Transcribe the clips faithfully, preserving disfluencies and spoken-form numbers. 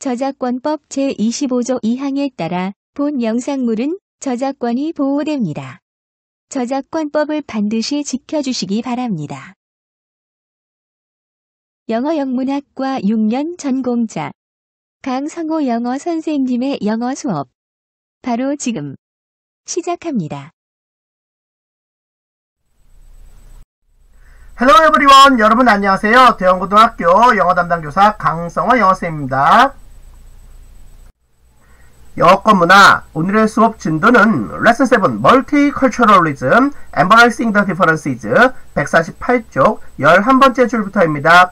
저작권법 제이십오조 이 항에 따라 본 영상물은 저작권이 보호됩니다. 저작권법을 반드시 지켜주시기 바랍니다. 영어 영문학과 육 년 전공자 강성호 영어 선생님의 영어 수업 바로 지금 시작합니다. Hello everyone! 여러분 안녕하세요. 대원고등학교 영어 담당 교사 강성호 영어쌤입니다. 영어권 문화 오늘의 수업 진도는 레슨 칠 Multiculturalism, Embracing the Differences 백사십팔 쪽 열한 번째 줄부터입니다.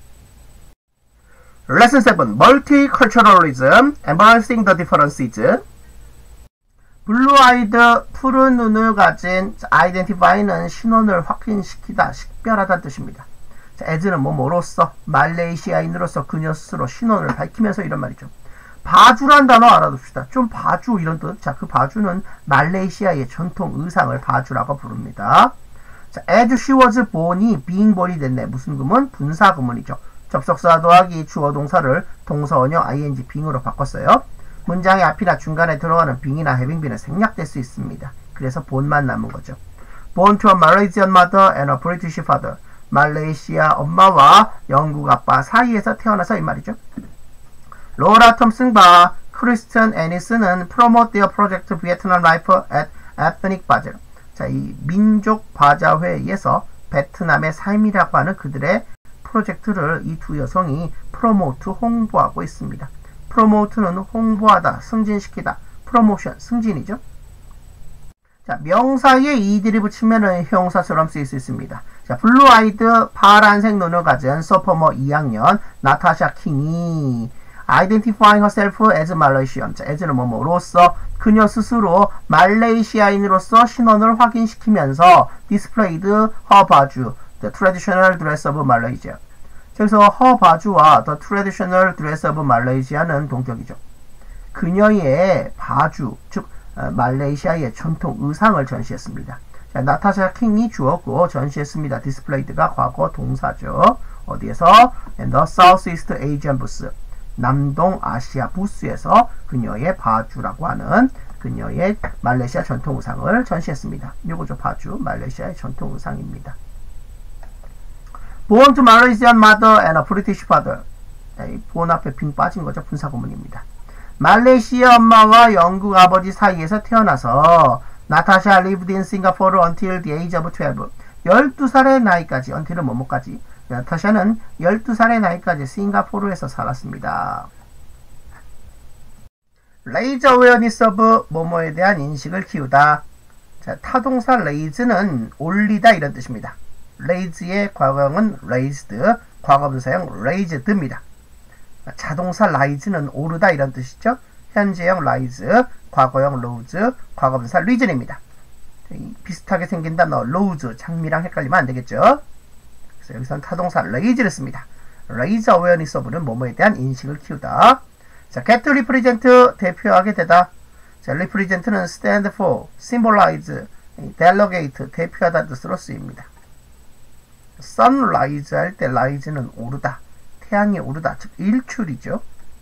레슨 칠 Multiculturalism, Embracing the Differences 블루 아이드, 푸른 눈을 가진 아이덴티파이는 신원을 확인시키다, 식별하다는 뜻입니다. 자, as는 뭐뭐로서, 말레이시아인으로서 그녀 스스로 신원을 밝히면서 이런 말이죠. 바주란 단어 알아둡시다. 좀 바주 이런 뜻. 자, 그 바주는 말레이시아의 전통 의상을 바주라고 부릅니다. 자, as she was born이 being born이 됐네. 무슨 구문? 분사 구문이죠. 접속사 더하기 주어 동사를 동사 원형 ing being으로 바꿨어요. 문장의 앞이나 중간에 들어가는 being이나 having being은 생략될 수 있습니다. 그래서 본만 남은 거죠. Born to a Malaysian mother and a British father. 말레이시아 엄마와 영국 아빠 사이에서 태어나서 이 말이죠. 로라 톰슨과 크리스천 애니스는 promote their project Vietnam Life at Ethnic Bazaar. 자, 이 민족 바자회에서 베트남의 삶이라고 하는 그들의 프로젝트를 이 두 여성이 프로모트 홍보하고 있습니다. 프로모트는 홍보하다, 승진시키다, 프로모션, 승진이죠. 자, 명사에 이들이 붙이면은 형사처럼 쓰일 수 있습니다. 자, 블루 아이드, 파란색 눈을 가진 소포머 이 학년 나타샤 킹이 identifying herself as Malaysian. 자, as는 뭐뭐로서 그녀 스스로 말레이시아인으로서 신원을 확인시키면서 displayed her baju, the traditional dress of Malaysia. 그래서 her 바주와 the traditional dress of Malaysia는 동격이죠. 그녀의 바주, 즉 말레이시아의 전통 의상을 전시했습니다. 자, 나타샤 킹이 주었고 전시했습니다. displayed가 과거 동사죠. 어디에서? In the Southeast Asian booth. 남동 아시아 부스에서 그녀의 바주라고 하는 그녀의 말레이시아 전통 의상을 전시했습니다. 요거죠. 바주, 말레이시아의 전통 의상입니다. Born to Malaysian mother and a British father. 본 앞에 빙 빠진 거죠. 분사구문입니다. 말레이시아 엄마와 영국 아버지 사이에서 태어나서 나타샤 lived in Singapore until the age of twelve. 열두 살의 나이까지, until은 뭐뭐까지. 나타샤는 열두 살의 나이까지 싱가포르에서 살았습니다. Raise awareness of 뭐뭐에 대한 인식을 키우다. 자, 타동사 raise는 올리다 이런 뜻입니다. raise의 과거형은 raised, 과거분사형 raised입니다. 자동사 rise는 오르다 이런 뜻이죠. 현재형 rise, 과거형 rose, 과거분사 reason입니다. 비슷하게 생긴 단어 rose, 장미랑 헷갈리면 안 되겠죠. 그래서 여기서는 타동사 raise를 씁니다. raise awareness of는 뭐뭐에 대한 인식을 키우다. 자, get to represent, 대표하게 되다. 자, represent는 stand for, symbolize, delegate, 대표하다 뜻으로 쓰입니다. sunrise 할 때 rise는 오르다, 태양이 오르다, 즉 일출이죠.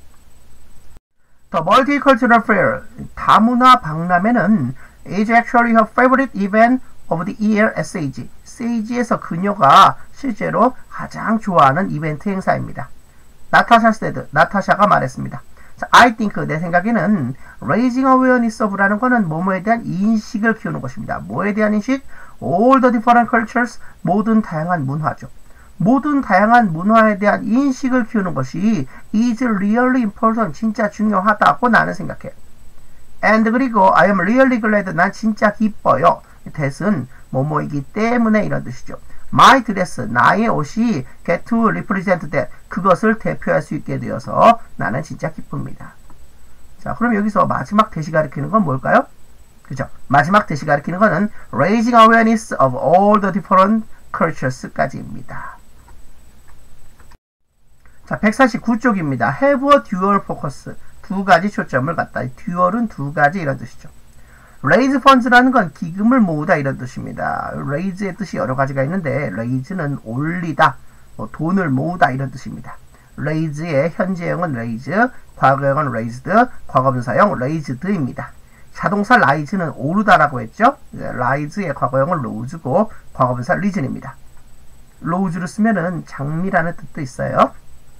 The Multicultural Fair, 다문화 박람회는 is actually her favorite event of the year at Sage. 세이지에서 그녀가 실제로 가장 좋아하는 이벤트 행사입니다. 나타샤 said, 나타샤가 말했습니다. 자, I think, 내 생각에는 raising awareness of라는 거는 뭐뭐에 대한 인식을 키우는 것입니다. 뭐에 대한 인식? All the different cultures, 모든 다양한 문화죠. 모든 다양한 문화에 대한 인식을 키우는 것이 is really important, 진짜 중요하다고 나는 생각해. And 그리고 I am really glad, 난 진짜 기뻐요. that은 뭐뭐이기 때문에 이런 뜻이죠. My dress, 나의 옷이 get to represent that, 그것을 대표할 수 있게 되어서 나는 진짜 기쁩니다. 자, 그럼 여기서 마지막 대시 가리키는 건 뭘까요? 그죠? 마지막 대시 가리키는 거는 raising awareness of all the different cultures까지입니다. 자, 백사십구 쪽입니다. have a dual focus, 두 가지 초점을 갖다. dual은 두 가지 이런 뜻이죠. raise funds라는 건 기금을 모으다 이런 뜻입니다. raise의 뜻이 여러 가지가 있는데 raise는 올리다, 뭐 돈을 모으다 이런 뜻입니다. raise의 현재형은 raise, 과거형은 raised, 과거분사형 raised입니다. 자동차 rise는 오르다라고 했죠. rise의 과거형은 rose고 과거분사 risen입니다. rose를 쓰면은 장미라는 뜻도 있어요.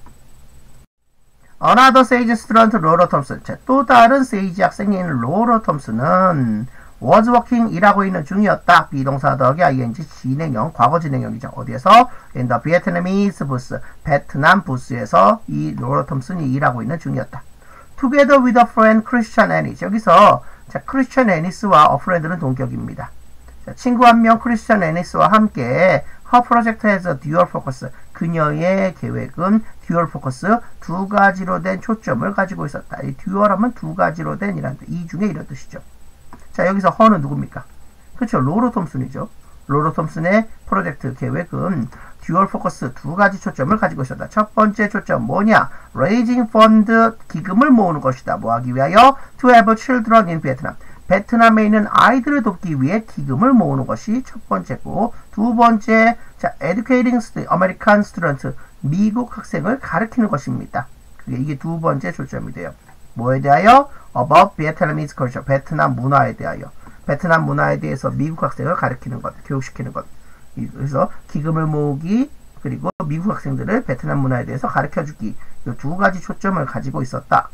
Another sage student, 로러 톰슨. 자, 또 다른 세이지 학생인 로러 톰슨은 was working, 일하고 있는 중이었다. 비동사 더하기 ing, 진행형, 과거 진행형이죠. 어디에서? In the Vietnamese booth. 베트남 부스에서 이 로러 톰슨이 일하고 있는 중이었다. Together with a friend, Christian Ennis. 여기서 자, 크리스천 애니스와 a friend는 동격입니다. 자, 친구 한 명 크리스천 애니스와 함께 her project has a dual focus. 그녀의 계획은 dual focus, 두 가지로 된 초점을 가지고 있었다. 이 dual 하면 두 가지로 된 이란 뜻, 이 중에 이런 뜻이죠. 자, 여기서 her는 누굽니까? 그렇죠. 로러 톰슨이죠. 로러 톰슨의 프로젝트 계획은 듀얼 포커스, 두 가지 초점을 가지고 있었다. 첫 번째 초점 뭐냐? Raising fund, 기금을 모으는 것이다. 뭐 하기 위하여? To have children in Vietnam. 베트남에 있는 아이들을 돕기 위해 기금을 모으는 것이 첫 번째고, 두 번째, 자, educating American student, 미국 학생을 가르치는 것입니다. 그게 이게 두 번째 초점이 돼요. 뭐에 대하여? About Vietnamese culture, 베트남 문화에 대하여. 베트남 문화에 대해서 미국 학생을 가르치는 것, 교육시키는 것. 그래서 기금을 모으기, 그리고 미국 학생들을 베트남 문화에 대해서 가르쳐주기, 이 두 가지 초점을 가지고 있었다.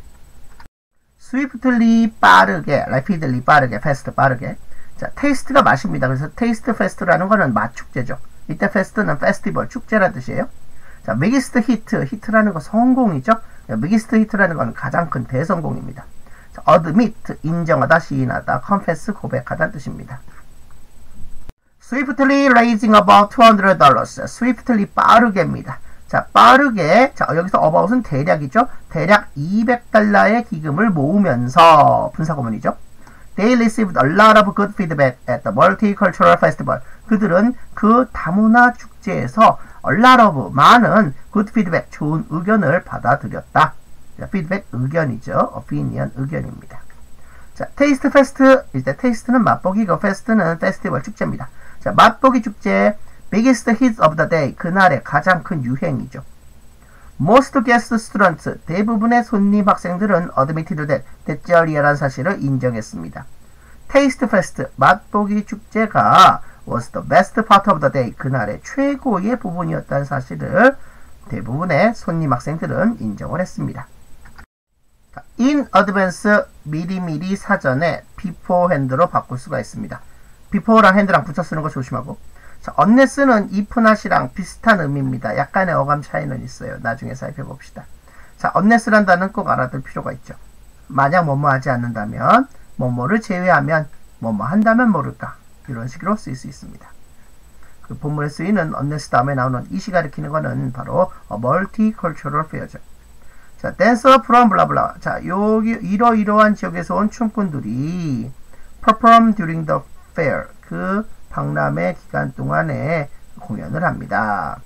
swiftly, 빠르게, rapidly, 빠르게, fast, 빠르게. 자, taste가 맛입니다. 그래서 taste fest라는 거는 맛 축제죠. 이때 fest는 festival, 축제라는 뜻이에요. 자, biggest hit, hit라는 거 성공이죠. biggest hit라는 건 가장 큰 대성공입니다. 자, admit, 인정하다, 시인하다, confess, 고백하다는 뜻입니다. swiftly raising about two hundred dollars. swiftly, 빠르게입니다. 자, 빠르게, 자, 여기서 about은 대략이죠. 대략 이백 달러의 기금을 모으면서, 분사구문이죠. They received a lot of good feedback at the multicultural festival. 그들은 그 다문화 축제에서 a lot of, 많은 good feedback, 좋은 의견을 받아들였다. 자, feedback, 의견이죠. opinion, 의견입니다. 자, taste fest, 이때 taste는 맛보기고 fest는 festival, 축제입니다. 자, 맛보기 축제, biggest hit of the day, 그날의 가장 큰 유행이죠. Most guest students, 대부분의 손님 학생들은 admitted that, 대절이라는 사실을 인정했습니다. Taste fest, 맛보기 축제가 was the best part of the day, 그날의 최고의 부분이었다는 사실을 대부분의 손님 학생들은 인정을 했습니다. In advance, 미리미리 사전에 beforehand로 바꿀 수가 있습니다. before랑 hand랑 붙여 쓰는 거 조심하고. 자, unless는 if나 시랑 비슷한 의미입니다. 약간의 어감 차이는 있어요. 나중에 살펴봅시다. 자, unless란 단어는 꼭 알아둘 필요가 있죠. 만약 뭐뭐 하지 않는다면, 뭐뭐를 제외하면, 뭐뭐 한다면 모를까. 이런 식으로 쓸 수 있습니다. 그 본문에 쓰이는 unless 다음에 나오는 이시 가리키는 거는 바로 a multicultural fair죠. 자, dancer from 블라블라. 자, 여기 이러이러한 지역에서 온 춤꾼들이 perform during the fair. 그 박람회 기간 동안에 공연을 합니다.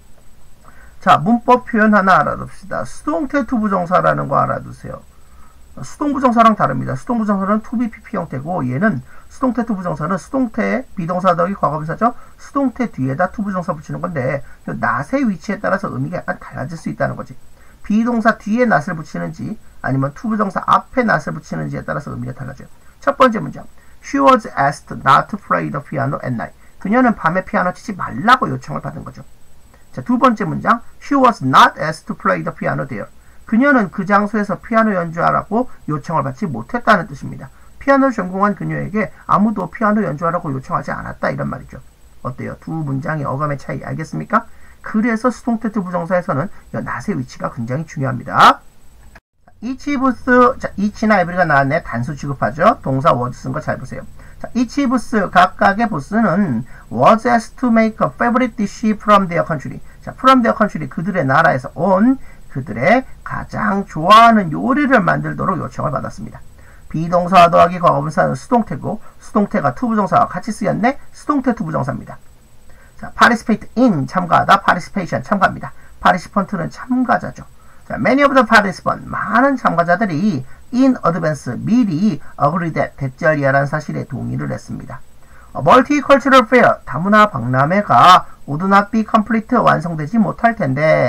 자, 문법 표현 하나 알아둡시다. 수동태 투부정사라는 거 알아두세요. 수동부정사랑 다릅니다. 수동부정사는 to be pp 형태고, 얘는 수동태 투부정사는 수동태 비동사 더하기 과거분사죠. 수동태 뒤에다 투부정사 붙이는 건데, 낫의 위치에 따라서 의미가 약간 달라질 수 있다는 거지. 비동사 뒤에 낫을 붙이는지 아니면 투부정사 앞에 낫을 붙이는지에 따라서 의미가 달라져요. 첫 번째 문장. She was asked not to play the piano at night. 그녀는 밤에 피아노 치지 말라고 요청을 받은 거죠. 자, 두 번째 문장. She was not asked to play the piano there. 그녀는 그 장소에서 피아노 연주하라고 요청을 받지 못했다는 뜻입니다. 피아노를 전공한 그녀에게 아무도 피아노 연주하라고 요청하지 않았다, 이런 말이죠. 어때요? 두 문장의 어감의 차이 알겠습니까? 그래서 수동태 투부정사에서는 이 낫의 위치가 굉장히 중요합니다. each booth, 자, each나 every가 나왔네. 단수 취급하죠. 동사 was 쓴 거 잘 보세요. 자, each booth, 각각의 보스는 was asked to make a favorite dish from their country. 자, from their country, 그들의 나라에서 온 그들의 가장 좋아하는 요리를 만들도록 요청을 받았습니다. 비동사 더하기 과거분사는 수동태고, 수동태가 투부정사와 같이 쓰였네. 수동태 투부정사입니다. 자, participate in, 참가하다, participation, 참가입니다. participant는 참가자죠. 자, many of the participants, 많은 참가자들이 in advance, 미리 agree that, 대절이라는 사실에 동의를 했습니다. A multicultural fair, 다문화 박람회가 would not be complete, 완성되지 못할 텐데,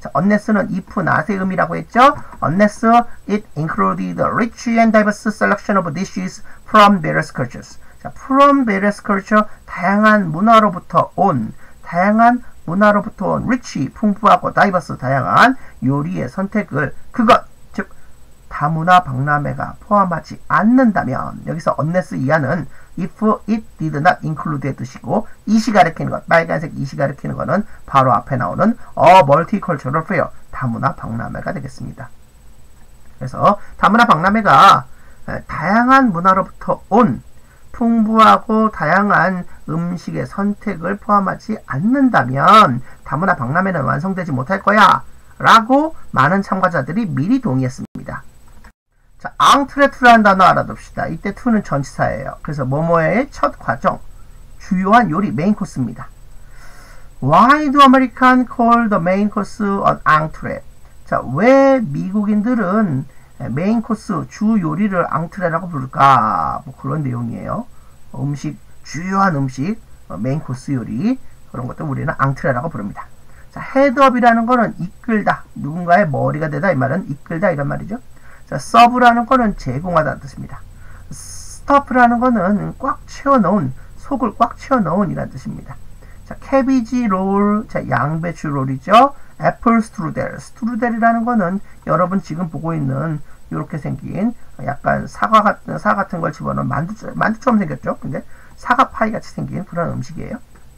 자, unless는 if, not의 의미라고 했죠. unless it included a rich and diverse selection of dishes from various cultures. 자, from various culture, 다양한 문화로부터 온, 다양한 문화로부터 온 rich, 풍부하고 diverse, 다양한 요리의 선택을 그것, 즉 다문화 박람회가 포함하지 않는다면, 여기서 unless 이하는 if it did not include의 뜻이고, it이 가리키는 것, 빨간색 it이 가리키는 것은 바로 앞에 나오는 a multicultural fair, 다문화 박람회가 되겠습니다. 그래서 다문화 박람회가 다양한 문화로부터 온 풍부하고 다양한 음식의 선택을 포함하지 않는다면 다문화 박람회는 완성되지 못할 거야 라고 많은 참가자들이 미리 동의했습니다. 자, 앙트레 투라는 단어 알아둡시다. 이때 투는 전치사예요. 그래서 뭐뭐의 첫 과정, 주요한 요리, 메인 코스입니다. Why do Americans call the main course an entree? 자, 왜 미국인들은 메인 코스, 주 요리를 앙트레라고 부를까? 뭐 그런 내용이에요. 음식, 주요한 음식, 메인 코스 요리, 그런 것도 우리는 앙트레라고 부릅니다. 자, 헤드업이라는 거는 이끌다, 누군가의 머리가 되다, 이 말은 이끌다 이런 말이죠. 자, 서브라는 거는 제공하다는 뜻입니다. 스터프라는 거는 꽉 채워넣은, 속을 꽉 채워넣은 이란 뜻입니다. 자, 캐비지 롤, 자, 양배추 롤이죠. 애플 스트루델, 스트루델이라는 거는 여러분 지금 보고 있는 이렇게 생긴 약간 사과 같은, 사 같은 걸 집어넣은 만두, 만두처럼 생겼죠. 근데 사과 파이 같이 생긴 그런 음식이에요.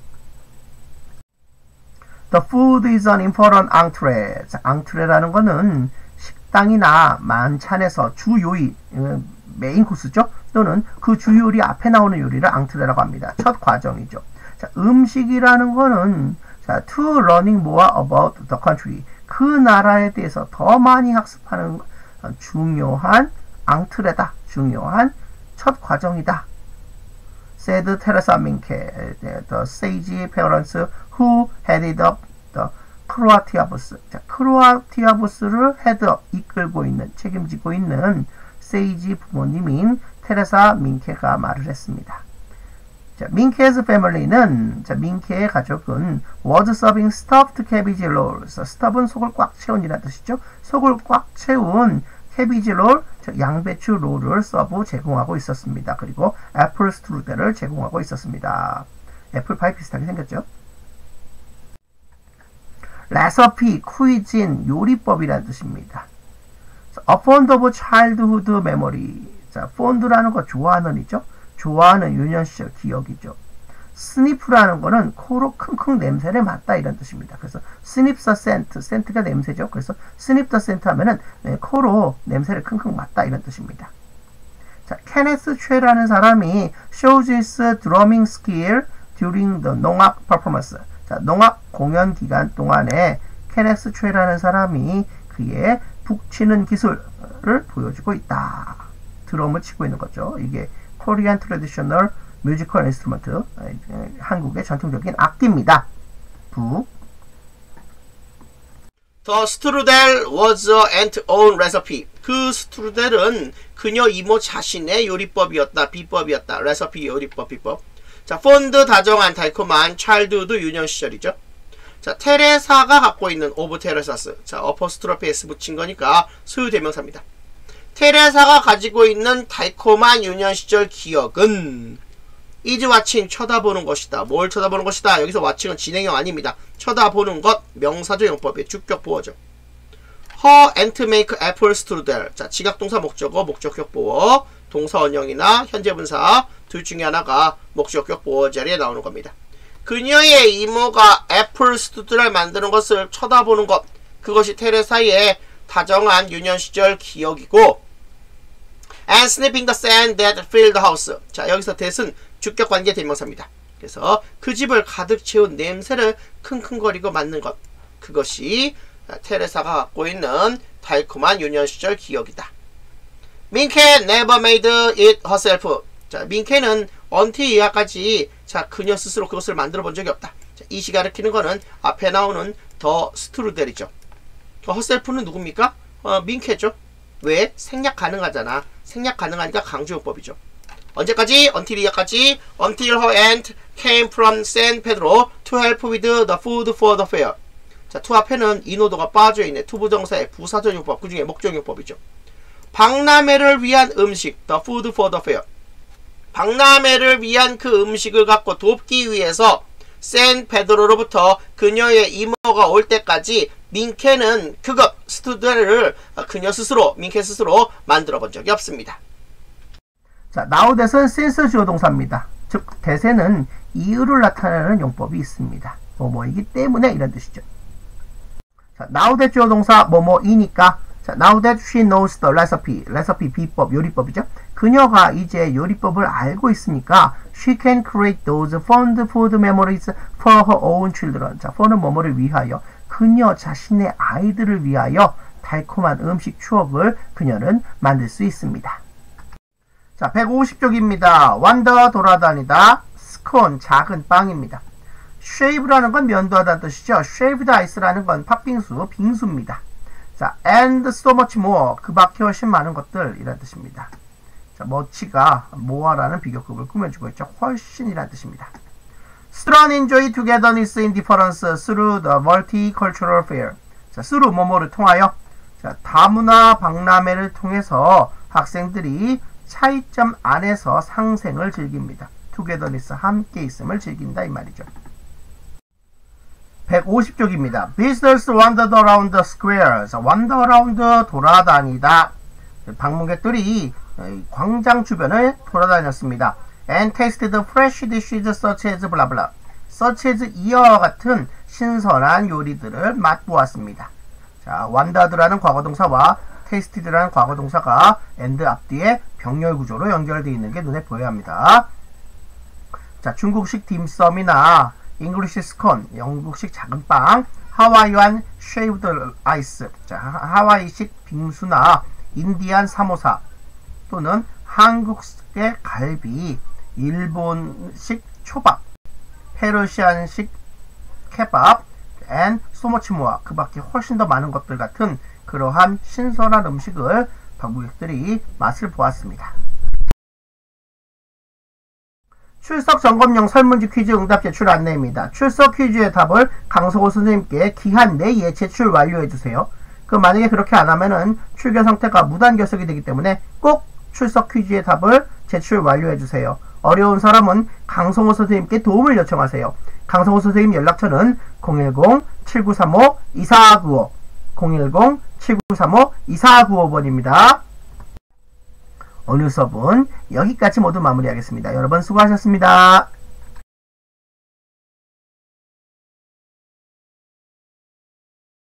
The food is an important entree. 자, entree라는 거는 식당이나 만찬에서 주 요리, 메인 코스죠. 또는 그 주 요리 앞에 나오는 요리를 앙트레라고 합니다. 첫 과정이죠. 자, 음식이라는 거는 자, to learning more about the country. 그 나라에 대해서 더 많이 학습하는 중요한 앙트레다. 중요한 첫 과정이다. said Teresa Minke, the sage parents who headed up the 크로아티아 부스. 자, 크로아티아 부스를 헤드업, 이끌고 있는, 책임지고 있는 세이지 부모님인 테레사 민케가 말을 했습니다. 자, 민케's family는, 자, 민케의 가족은 was serving stuffed cabbage rolls. stuff은 속을 꽉 채운이라는 뜻이죠. 속을 꽉 채운 캐비지 롤, 양배추 롤을 서브 제공하고 있었습니다. 그리고 애플 스트루델을 제공하고 있었습니다. 애플파이 비슷하게 생겼죠. 레시피, 퀴즈인, 요리법이라는 뜻입니다. A fond of childhood memory. 자, fond라는 거 좋아하는 이죠. 좋아하는 유년 시절 기억이죠. 스니프라는 거는 코로 킁킁 냄새를 맡다 이런 뜻입니다. 그래서 스니프 더 센트, 센트가 냄새죠. 그래서 스니프 더 센트 하면은 네, 코로 냄새를 킁킁 맡다 이런 뜻입니다. 자, 케네스 최라는 사람이 shows his drumming skill during the 농악 performance. 자, 농악 공연 기간 동안에 케네스 최라는 사람이 그의 북치는 기술을 보여주고 있다. 드럼을 치고 있는 거죠. 이게 Korean Traditional Musical Instrument, 한국의 전통적인 악기입니다. 북. The strudel was her aunt's own recipe. 그 스트루델은 그녀 이모 자신의 요리법이었다. 비법이었다. 레시피, 요리법, 비법. 자, 폰드 다정한 달콤한 차일드후드 유년 시절이죠. 자, 테레사가 갖고 있는 오브 테레사스. 자, 어퍼스트로피 S 붙인 거니까 소유 대명사입니다. 테레사가 가지고 있는 달콤한 유년 시절 기억은 is watching, 쳐다보는 것이다. 뭘 쳐다보는 것이다. 여기서 watching은 진행형 아닙니다. 쳐다보는 것, 명사조 용법의 주격 보어죠. Her aunt make apple strudel. 자, 지각동사 목적어, 목적격 보어, 동사 원형이나 현재분사 둘 중에 하나가 목적격 보어 자리에 나오는 겁니다. 그녀의 이모가 애플 스트루델을 만드는 것을 쳐다보는 것, 그것이 테레사의 다정한 유년 시절 기억이고, and sniffing the sand that filled the house. 자, 여기서 that은 주격 관계 대명사입니다. 그래서 그 집을 가득 채운 냄새를 킁킁거리고 맡는 것, 그것이 테레사가 갖고 있는 달콤한 유년 시절 기억이다. 민케 never made it herself. 자, 민케는 until 이하까지 자, 그녀 스스로 그것을 만들어 본 적이 없다. 자, 이시 가리키는 거는 앞에 나오는 더 스트루델이죠. 더 herself는 누굽니까? 어, 민케죠. 왜? 생략 가능하잖아. 생략 가능하니까 강조용법이죠. 언제까지? until 이하까지. until her aunt came from San Pedro to help with the food for the fair. 자, to 앞에는 인오도가 빠져있네. 투부정사의 부사적용법, 그 중에 목적용법이죠. 박람회를 위한 음식, the food for the fair. 박람회를 위한 그 음식을 갖고 돕기 위해서 샌 페드로로부터 그녀의 이모가 올 때까지 민케는 그것, 스튜드를 그녀 스스로, 민케 스스로 만들어 본 적이 없습니다. 자, now that은 since 주어 동사입니다. 즉, that에는 이유를 나타내는 용법이 있습니다. 뭐뭐이기 때문에 이런 뜻이죠. 자, now that 주어 동사 뭐뭐이니까 자, now that she knows the recipe, recipe 비법, 요리법이죠. 그녀가 이제 요리법을 알고 있으니까 she can create those fond food memories for her own children. 자, for는 뭐뭐를 위하여, 그녀 자신의 아이들을 위하여 달콤한 음식 추억을 그녀는 만들 수 있습니다. 자, 백오십 쪽입니다. wander, 돌아다니다, scone, 작은 빵입니다. shave라는 건 면도하다는 뜻이죠. shaved ice라는 건 팥빙수, 빙수입니다. 자, and so much more, 그 밖에 훨씬 많은 것들, 이란 뜻입니다. 자, much가 more라는 비교급을 꾸며주고 있죠. 훨씬이란 뜻입니다. Strong enjoy togetherness in difference through the multicultural fair. 자, through 뭐뭐를 통하여, 자, 다문화 박람회를 통해서 학생들이 차이점 안에서 상생을 즐깁니다. togetherness, 함께 있음을 즐긴다 이 말이죠. 백오십 쪽입니다. Visitors wandered around the square. 자, wander around, 돌아다니다. 방문객들이 광장 주변을 돌아다녔습니다. And tasted fresh dishes such as blah blah. such as 이와 같은 신선한 요리들을 맛보았습니다. 자, wandered라는 과거동사와 tasted라는 과거동사가 and 앞뒤에 병렬 구조로 연결되어 있는 게 눈에 보여야 합니다. 자, 중국식 딤섬이나 English scone, 영국식 작은 빵, 하와이안 shaved ice, 자, 하와이식 빙수나 인디안 사모사, 또는 한국식의 갈비, 일본식 초밥, 페르시안식 케밥, and so much more, 그 밖에 훨씬 더 많은 것들 같은 그러한 신선한 음식을 방문객들이 맛을 보았습니다. 출석 점검용 설문지 퀴즈 응답 제출 안내입니다. 출석 퀴즈의 답을 강석호 선생님께 기한 내에 제출 완료해주세요. 그 만약에 그렇게 안하면은 출결 상태가 무단결석이 되기 때문에 꼭 출석 퀴즈의 답을 제출 완료해주세요. 어려운 사람은 강성호 선생님께 도움을 요청하세요. 강성호 선생님 연락처는 공일공 칠구삼오 이사구오 공일공 칠구삼오 이사구오 번입니다. 오늘 수업은 여기까지 모두 마무리하겠습니다. 여러분 수고하셨습니다.